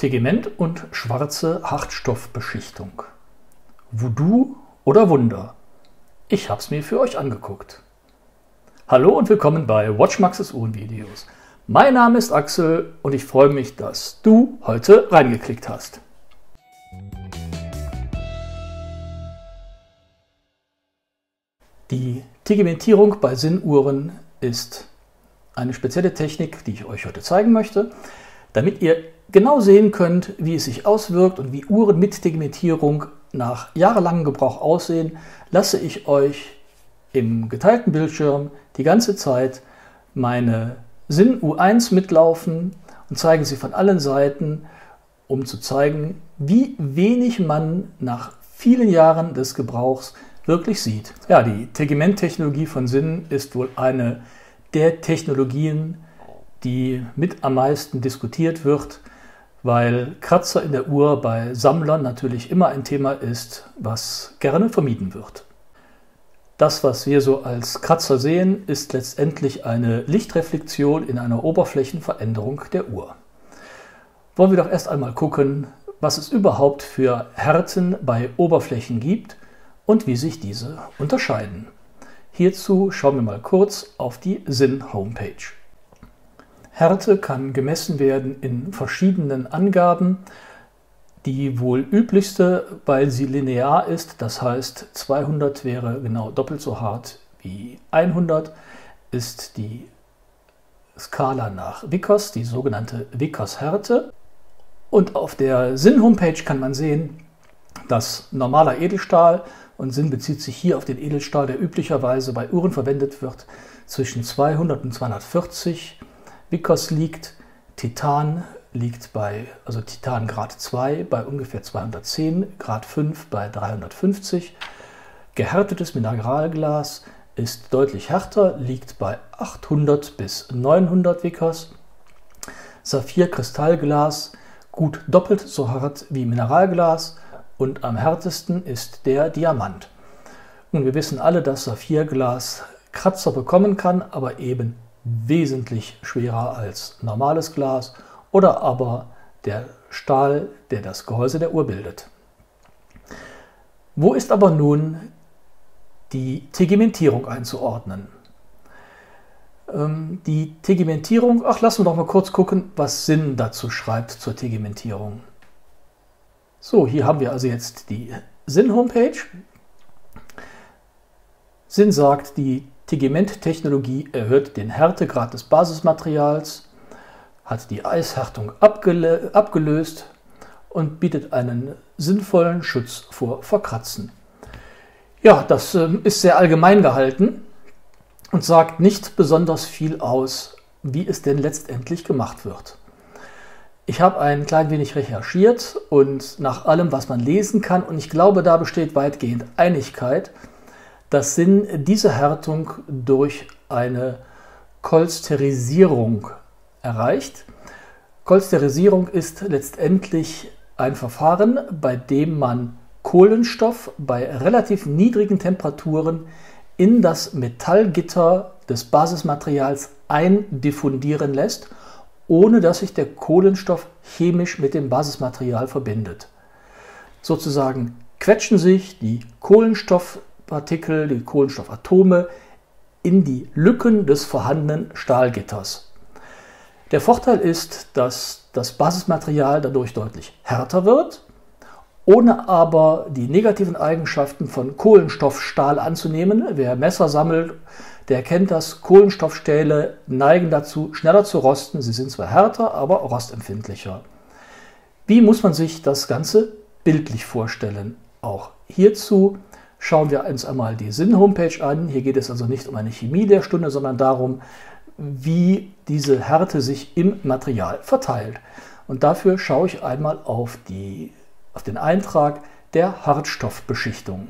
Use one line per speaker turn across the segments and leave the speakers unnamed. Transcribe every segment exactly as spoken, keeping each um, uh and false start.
Tegement und schwarze Hartstoffbeschichtung. Voodoo oder Wunder? Ich hab's mir für euch angeguckt. Hallo und willkommen bei WatchMax's Uhrenvideos. Mein Name ist Axel und ich freue mich, dass du heute reingeklickt hast. Die Tegimentierung bei Sinnuhren ist eine spezielle Technik, die ich euch heute zeigen möchte, damit ihr genau sehen könnt, wie es sich auswirkt und wie Uhren mit Tegimentierung nach jahrelangem Gebrauch aussehen, lasse ich euch im geteilten Bildschirm die ganze Zeit meine Sinn U eins mitlaufen und zeige sie von allen Seiten, um zu zeigen, wie wenig man nach vielen Jahren des Gebrauchs wirklich sieht. Ja, die Tegimenttechnologie von Sinn ist wohl eine der Technologien, die mit am meisten diskutiert wird, weil Kratzer in der Uhr bei Sammlern natürlich immer ein Thema ist, was gerne vermieden wird. Das, was wir so als Kratzer sehen, ist letztendlich eine Lichtreflexion in einer Oberflächenveränderung der Uhr. Wollen wir doch erst einmal gucken, was es überhaupt für Härten bei Oberflächen gibt und wie sich diese unterscheiden. Hierzu schauen wir mal kurz auf die Sinn-Homepage. Härte kann gemessen werden in verschiedenen Angaben. Die wohl üblichste, weil sie linear ist, das heißt zweihundert wäre genau doppelt so hart wie hundert, ist die Skala nach Vickers, die sogenannte Vickers-Härte. Und auf der Sinn-Homepage kann man sehen, dass normaler Edelstahl, und Sinn bezieht sich hier auf den Edelstahl, der üblicherweise bei Uhren verwendet wird, zwischen zweihundert und zweihundertvierzig Vickers liegt. Titan liegt bei, also Titan Grad zwei bei ungefähr zweihundertzehn, Grad fünf bei dreihundertfünfzig. Gehärtetes Mineralglas ist deutlich härter, liegt bei achthundert bis neunhundert Vickers. Saphir-Kristallglas gut doppelt so hart wie Mineralglas und am härtesten ist der Diamant. Und wir wissen alle, dass Saphirglas Kratzer bekommen kann, aber eben wesentlich schwerer als normales Glas oder aber der Stahl, der das Gehäuse der Uhr bildet. Wo ist aber nun die Tegimentierung einzuordnen? Ähm, die Tegimentierung, ach, lassen wir doch mal kurz gucken, was Sinn dazu schreibt zur Tegimentierung. So, hier haben wir also jetzt die Sinn-Homepage. Sinn sagt, die Tegimenttechnologie erhöht den Härtegrad des Basismaterials, hat die Eishärtung abgelö- abgelöst und bietet einen sinnvollen Schutz vor Verkratzen. Ja, das äh, ist sehr allgemein gehalten und sagt nicht besonders viel aus, wie es denn letztendlich gemacht wird. Ich habe ein klein wenig recherchiert und nach allem, was man lesen kann, und ich glaube, da besteht weitgehend Einigkeit, dass Sinn diese Härtung durch eine Kolsterisierung erreicht. Kolsterisierung ist letztendlich ein Verfahren, bei dem man Kohlenstoff bei relativ niedrigen Temperaturen in das Metallgitter des Basismaterials eindiffundieren lässt, ohne dass sich der Kohlenstoff chemisch mit dem Basismaterial verbindet. Sozusagen quetschen sich die Kohlenstoffpartikel, die Kohlenstoffatome in die Lücken des vorhandenen Stahlgitters. Der Vorteil ist, dass das Basismaterial dadurch deutlich härter wird, ohne aber die negativen Eigenschaften von Kohlenstoffstahl anzunehmen. Wer Messer sammelt, der kennt das, Kohlenstoffstähle neigen dazu, schneller zu rosten. Sie sind zwar härter, aber rostempfindlicher. Wie muss man sich das Ganze bildlich vorstellen? Auch hierzu schauen wir uns einmal die Sinn-Homepage an. Hier geht es also nicht um eine Chemie der Stunde, sondern darum, wie diese Härte sich im Material verteilt. Und dafür schaue ich einmal auf, die, auf den Eintrag der Hartstoffbeschichtung.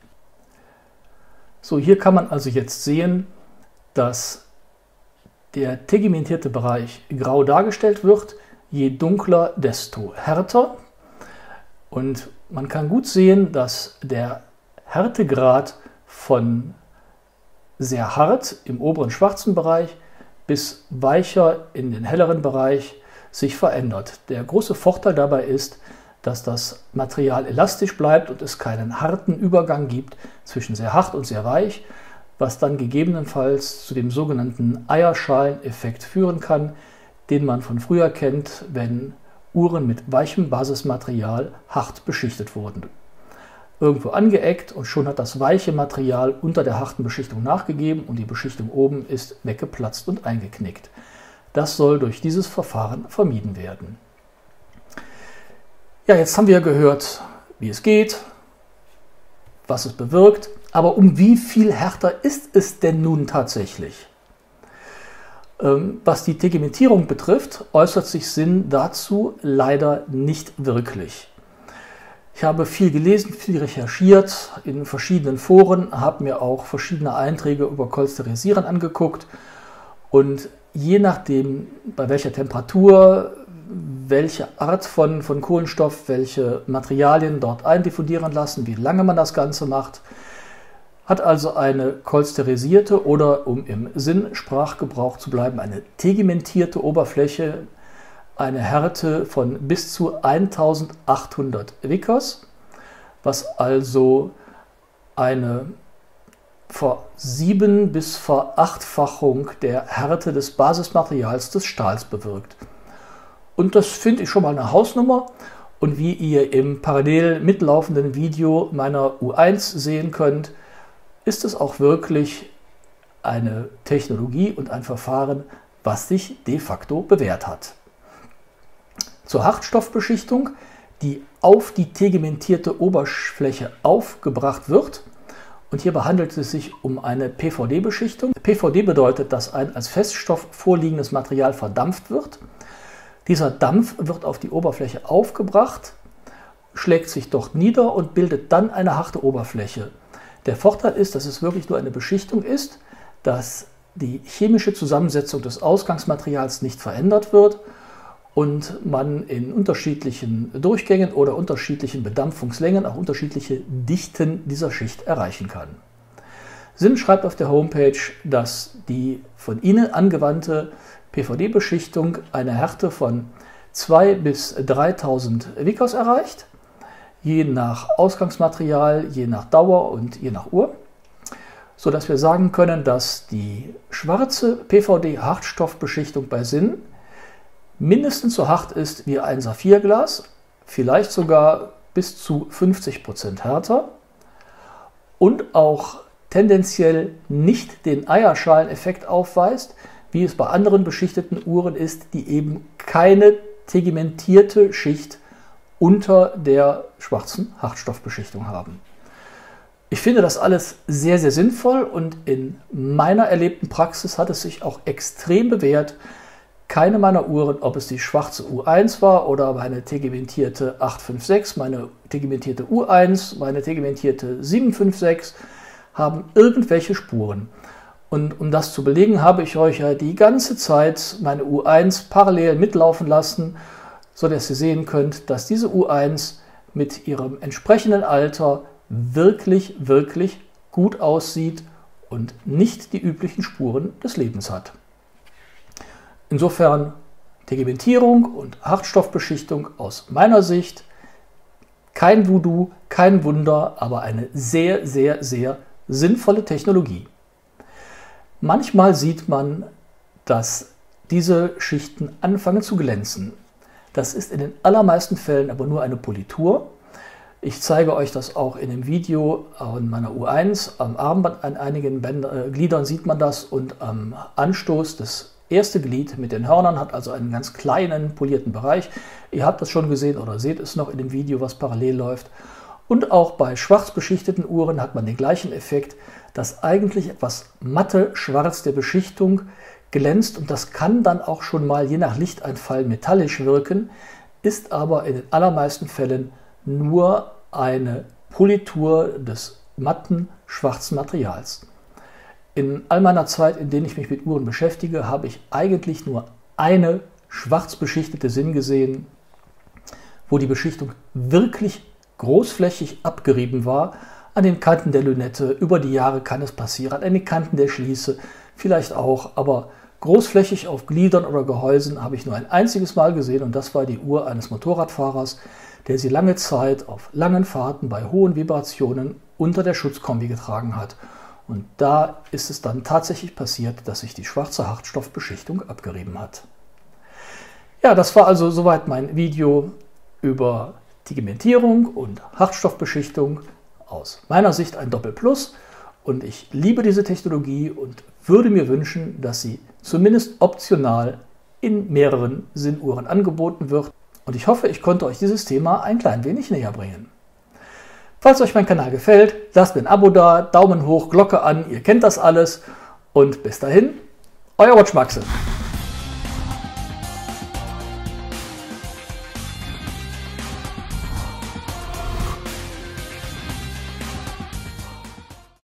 So, hier kann man also jetzt sehen, dass der tegimentierte Bereich grau dargestellt wird. Je dunkler, desto härter. Und man kann gut sehen, dass der Härtegrad von sehr hart im oberen schwarzen Bereich bis weicher in den helleren Bereich sich verändert. Der große Vorteil dabei ist, dass das Material elastisch bleibt und es keinen harten Übergang gibt zwischen sehr hart und sehr weich, was dann gegebenenfalls zu dem sogenannten Eierschaleneffekt führen kann, den man von früher kennt, wenn Uhren mit weichem Basismaterial hart beschichtet wurden. Irgendwo angeeckt und schon hat das weiche Material unter der harten Beschichtung nachgegeben und die Beschichtung oben ist weggeplatzt und eingeknickt. Das soll durch dieses Verfahren vermieden werden. Ja, jetzt haben wir gehört, wie es geht, was es bewirkt, aber um wie viel härter ist es denn nun tatsächlich? Ähm, was die Tegimentierung betrifft, äußert sich Sinn dazu leider nicht wirklich. Ich habe viel gelesen, viel recherchiert in verschiedenen Foren, habe mir auch verschiedene Einträge über Cholesterisieren angeguckt und je nachdem, bei welcher Temperatur, welche Art von, von Kohlenstoff, welche Materialien dort eindiffundieren lassen, wie lange man das Ganze macht, hat also eine cholesterisierte oder, um im Sinnsprachgebrauch zu bleiben, eine tegimentierte Oberfläche eine Härte von bis zu eintausendachthundert Vickers, was also eine Versieben- bis Verachtfachung der Härte des Basismaterials des Stahls bewirkt. Und das finde ich schon mal eine Hausnummer. Und wie ihr im parallel mitlaufenden Video meiner U eins sehen könnt, ist es auch wirklich eine Technologie und ein Verfahren, was sich de facto bewährt hat. Zur Hartstoffbeschichtung, die auf die tegimentierte Oberfläche aufgebracht wird. Und hierbei handelt es sich um eine P V D-Beschichtung. P V D bedeutet, dass ein als Feststoff vorliegendes Material verdampft wird. Dieser Dampf wird auf die Oberfläche aufgebracht, schlägt sich dort nieder und bildet dann eine harte Oberfläche. Der Vorteil ist, dass es wirklich nur eine Beschichtung ist, dass die chemische Zusammensetzung des Ausgangsmaterials nicht verändert wird und man in unterschiedlichen Durchgängen oder unterschiedlichen Bedampfungslängen auch unterschiedliche Dichten dieser Schicht erreichen kann. Sinn schreibt auf der Homepage, dass die von Ihnen angewandte P V D-Beschichtung eine Härte von zweitausend bis dreitausend Vickers erreicht, je nach Ausgangsmaterial, je nach Dauer und je nach Uhr, sodass wir sagen können, dass die schwarze P V D-Hartstoffbeschichtung bei Sinn mindestens so hart ist wie ein Saphirglas, vielleicht sogar bis zu fünfzig Prozent härter und auch tendenziell nicht den Eierschaleneffekt aufweist, wie es bei anderen beschichteten Uhren ist, die eben keine tegimentierte Schicht unter der schwarzen Hartstoffbeschichtung haben. Ich finde das alles sehr, sehr sinnvoll und in meiner erlebten Praxis hat es sich auch extrem bewährt. Keine meiner Uhren, ob es die schwarze U eins war oder meine tegimentierte acht fünf sechs, meine tegimentierte U eins, meine tegimentierte sieben fünf sechs, haben irgendwelche Spuren. Und um das zu belegen, habe ich euch ja die ganze Zeit meine U eins parallel mitlaufen lassen, sodass ihr sehen könnt, dass diese U eins mit ihrem entsprechenden Alter wirklich, wirklich gut aussieht und nicht die üblichen Spuren des Lebens hat. Insofern Tegimentierung und Hartstoffbeschichtung aus meiner Sicht kein Voodoo, kein Wunder, aber eine sehr, sehr, sehr sinnvolle Technologie. Manchmal sieht man, dass diese Schichten anfangen zu glänzen. Das ist in den allermeisten Fällen aber nur eine Politur. Ich zeige euch das auch in dem Video an meiner U eins. Am Armband an einigen Bänder, äh, Gliedern sieht man das und am Anstoß des erste Glied mit den Hörnern hat also einen ganz kleinen polierten Bereich. Ihr habt das schon gesehen oder seht es noch in dem Video, was parallel läuft. Und auch bei schwarz beschichteten Uhren hat man den gleichen Effekt, dass eigentlich etwas matte schwarz der Beschichtung glänzt und das kann dann auch schon mal je nach Lichteinfall metallisch wirken, ist aber in den allermeisten Fällen nur eine Politur des matten schwarzen Materials. In all meiner Zeit, in der ich mich mit Uhren beschäftige, habe ich eigentlich nur eine schwarz beschichtete Sinn gesehen, wo die Beschichtung wirklich großflächig abgerieben war. An den Kanten der Lünette, über die Jahre kann es passieren, an den Kanten der Schließe vielleicht auch, aber Großflächig auf Gliedern oder Gehäusen habe ich nur ein einziges Mal gesehen und das war die Uhr eines Motorradfahrers, der sie lange Zeit auf langen Fahrten bei hohen Vibrationen unter der Schutzkombi getragen hat. Und da ist es dann tatsächlich passiert, dass sich die schwarze Hartstoffbeschichtung abgerieben hat. Ja, das war also soweit mein Video über Pigmentierung und Hartstoffbeschichtung. Aus meiner Sicht ein Doppelplus und ich liebe diese Technologie und würde mir wünschen, dass sie zumindest optional in mehreren Sinnuhren angeboten wird. Und ich hoffe, ich konnte euch dieses Thema ein klein wenig näher bringen. Falls euch mein Kanal gefällt, lasst mir ein Abo da, Daumen hoch, Glocke an, ihr kennt das alles. Und bis dahin, euer Watch Maxe.